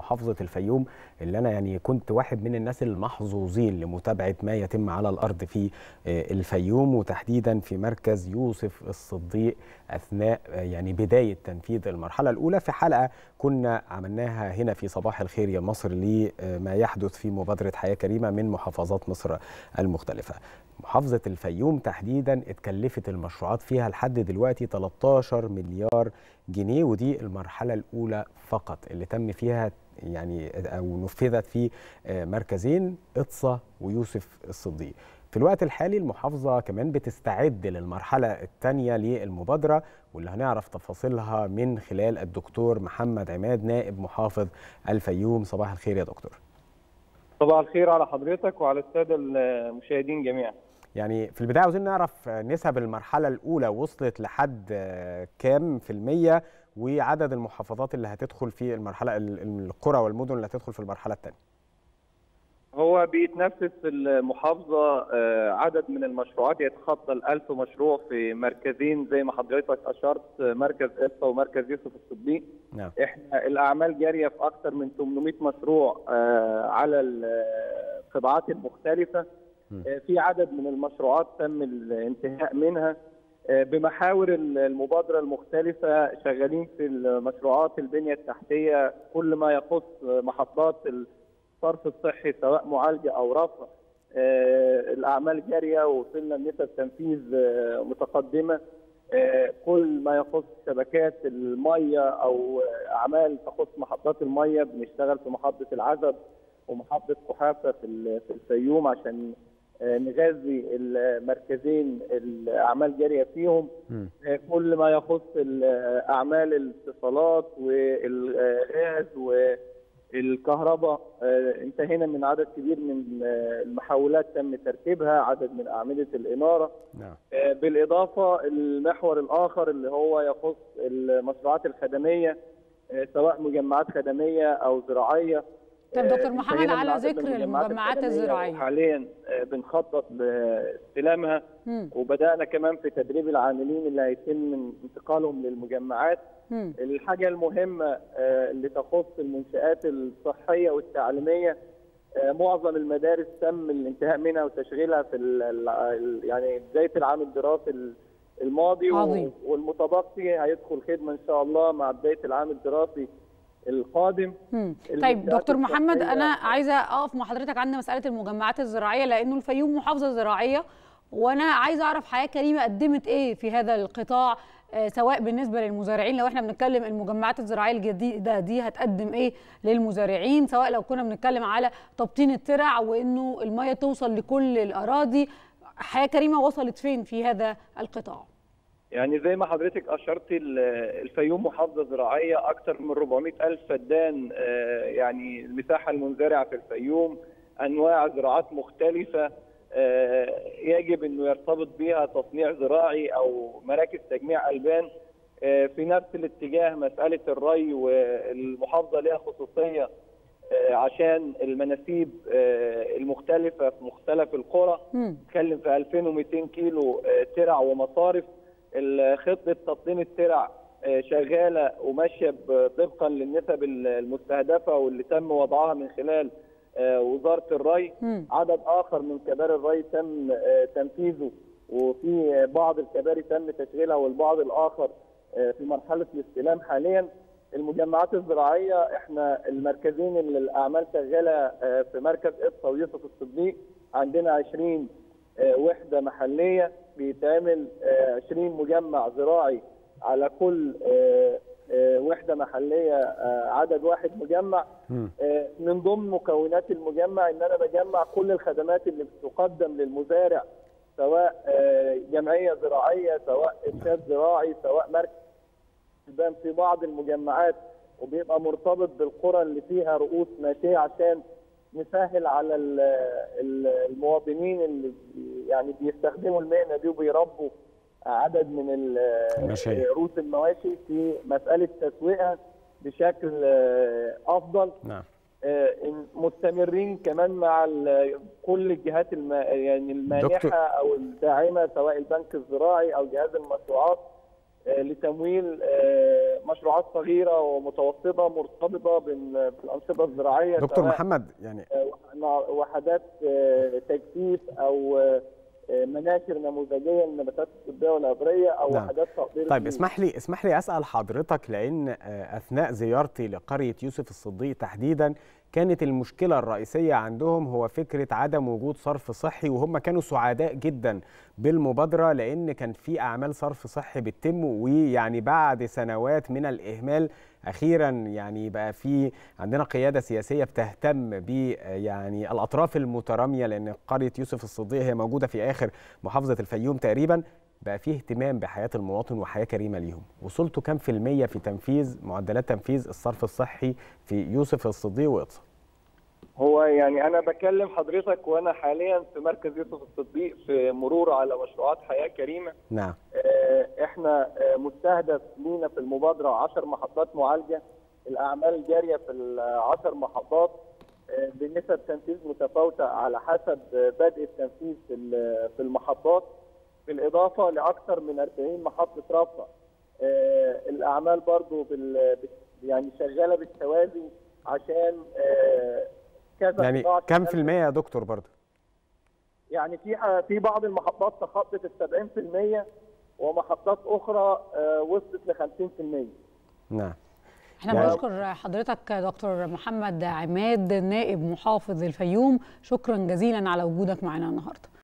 محافظة الفيوم اللي أنا يعني كنت واحد من الناس المحظوظين لمتابعة ما يتم على الأرض في الفيوم، وتحديدا في مركز يوسف الصديق أثناء يعني بداية تنفيذ المرحلة الأولى، في حلقة كنا عملناها هنا في صباح الخير يا مصر لما يحدث في مبادرة حياة كريمة من محافظات مصر المختلفة. محافظة الفيوم تحديدا اتكلفت المشروعات فيها لحد دلوقتي 13 مليار جنيه، ودي المرحلة الأولى فقط اللي تم فيها يعني أو نفذت في مركزين إطسا ويوسف الصديق. في الوقت الحالي المحافظة كمان بتستعد للمرحلة الثانية للمبادرة، واللي هنعرف تفاصيلها من خلال الدكتور محمد عماد نائب محافظ الفيوم. صباح الخير يا دكتور. صباح الخير على حضرتك وعلى السادة المشاهدين جميعا. يعني في البداية عاوزين نعرف نسب المرحلة الأولى وصلت لحد كام في المية، وعدد المحافظات اللي هتدخل في المرحلة، القرى والمدن اللي هتدخل في المرحلة الثانية. هو بيتنفذ في المحافظة عدد من المشروعات يتخطى 1000 مشروع في مركزين زي ما حضرتك أشرت، مركز إطسا ومركز يوسف الصديق. نعم. احنا الأعمال جارية في أكثر من 800 مشروع على القطاعات المختلفة. في عدد من المشروعات تم الانتهاء منها بمحاور المبادرة المختلفة. شغالين في المشروعات البنية التحتية، كل ما يخص محطات الصرف الصحي سواء معالجة أو رفع. الأعمال جارية ووصلنا لنسب تنفيذ متقدمة. كل ما يخص شبكات المية أو أعمال تخص محطات المية بنشتغل في محطة العزب ومحطة قحافة في الفيوم عشان نغذي المركزين الأعمال جارية فيهم. كل ما يخص أعمال الاتصالات والغاز والكهرباء انتهينا من عدد كبير من المحاولات تم تركيبها، عدد من أعمدة الإنارة. بالإضافة المحور الآخر اللي هو يخص المشروعات الخدمية سواء مجمعات خدمية أو زراعية. طب دكتور محمد، على ذكر المجمعات الزراعية حاليا بنخطط لاستلامها، وبدأنا كمان في تدريب العاملين اللي هيتم انتقالهم للمجمعات. الحاجة المهمة اللي تخص المنشآت الصحية والتعليمية، معظم المدارس تم الانتهاء منها وتشغيلها في يعني بداية العام الدراسي الماضي. عظيم. والمتبقي هيدخل خدمة إن شاء الله مع بداية العام الدراسي القادم. طيب دكتور محمد، أنا عايزة أقف مع حضرتك عند مسألة المجمعات الزراعية، لأنه الفيوم محافظة زراعية، وأنا عايزة أعرف حياة كريمة قدمت إيه في هذا القطاع، سواء بالنسبة للمزارعين لو احنا بنتكلم المجمعات الزراعية الجديدة دي هتقدم إيه للمزارعين، سواء لو كنا بنتكلم على تبطين الترع وإنه المية توصل لكل الأراضي. حياة كريمة وصلت فين في هذا القطاع؟ يعني زي ما حضرتك أشرت، الفيوم محافظة زراعية، أكثر من 400,000 فدان. يعني المساحة المنزرعة في الفيوم أنواع زراعات مختلفة، يجب أنه يرتبط بها تصنيع زراعي أو مراكز تجميع ألبان. في نفس الاتجاه مسألة الري، والمحافظة لها خصوصية عشان المناسيب المختلفة في مختلف القرى. نتكلم في 2200 كيلو ترع ومصارف. خطة تبطين الترع شغالة وماشية طبقا للنسب المستهدفة واللي تم وضعها من خلال وزارة الري. عدد آخر من كباري الري تم تنفيذه، وفي بعض الكباري تم تشغيلها والبعض الآخر في مرحلة الاستلام حاليا. المجمعات الزراعية احنا المركزين اللي الأعمال شغالة في مركز إطسا ويوسف الصديق عندنا 20 وحدة محلية، بيتعمل 20 مجمع زراعي على كل وحدة محلية عدد واحد مجمع. من ضمن مكونات المجمع ان انا بجمع كل الخدمات اللي بتقدم للمزارع، سواء جمعية زراعية، سواء إرشاد زراعي، سواء مركز في بعض المجمعات، وبيبقى مرتبط بالقرى اللي فيها رؤوس ناشئة عشان نسهل على المواطنين اللي يعني بيستخدموا المهنة دي وبيربوا عدد من رؤوس المواشي في مسألة تسويقها بشكل أفضل. نعم. مستمرين كمان مع كل الجهات يعني المانحة أو الداعمة، سواء البنك الزراعي أو جهاز المشروعات، لتمويل مشروعات صغيره ومتوسطه مرتبطه بالانشطه الزراعيه. دكتور محمد، يعني وحدات تجفيف او مناشر نموذجيه للنباتات الطبيه والعطريه او نعم. وحدات تقطير. طيب اسمح لي اسال حضرتك، لان اثناء زيارتي لقريه يوسف الصديق تحديدا كانت المشكله الرئيسيه عندهم هو فكره عدم وجود صرف صحي، وهم كانوا سعداء جدا بالمبادره لان كان في اعمال صرف صحي بتتم، ويعني بعد سنوات من الاهمال اخيرا يعني بقى في عندنا قياده سياسيه بتهتم ب يعني الاطراف المتراميه، لان قريه يوسف الصديق هي موجوده في اخر محافظه الفيوم تقريبا. بقى فيه اهتمام بحياه المواطن وحياه كريمه ليهم. وصلتوا كام في الميه في تنفيذ معدلات تنفيذ الصرف الصحي في يوسف الصديق وإقصى؟ هو يعني انا بكلم حضرتك وانا حاليا في مركز يوسف الصديق في مرور على مشروعات حياه كريمه. نعم. احنا مستهدف لينا في المبادره 10 محطات معالجه. الاعمال جاريه في ال10 محطات بنسب تنفيذ متفاوته على حسب بدء التنفيذ في المحطات، بالاضافه لاكثر من 40 محطه رفع. الاعمال برضو يعني شغاله بالتوازي عشان كذا. يعني كم في المية يا دكتور برضو؟ يعني في بعض المحطات تخطت ال 70% ومحطات اخرى وصلت ل 50%. نعم. احنا بنشكر حضرتك دكتور محمد عماد نائب محافظ الفيوم، شكرا جزيلا على وجودك معنا النهارده.